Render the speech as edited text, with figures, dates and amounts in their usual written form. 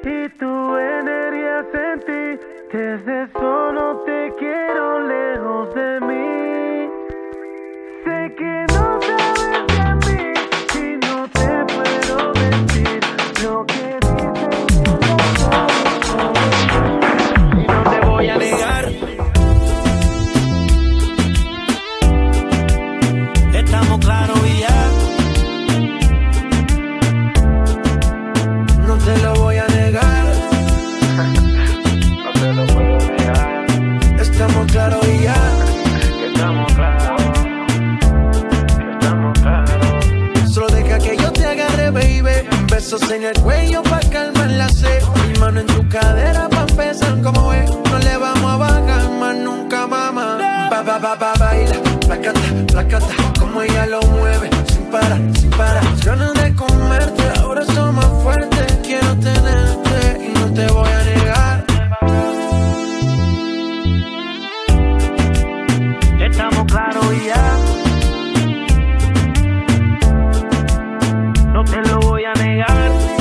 y tu energía sentí. Desde solo te quiero lejos de mí. Sé que no sabes de mí y no te puedo mentir. Lo que dices y no te voy a negar. Estamos claros y ya. No te lo voy a negar. No te lo puedo negar. Estamos claros y ya. Estamos claros. Estamos claros. Solo deja que yo te agarre, baby. Besos en el cuello pa' calmar la sed. Mi mano en tu cadera pa' empezar como es. No le vamos a bajar más nunca, mamá. Baila, placata, placata. Como ella lo mueve, sin parar, sin parar. Ganas de comerte, ahora son más fuertes. Quiero tenerte y no te voy a negar. Estamos claros y ya. No te lo voy a negar.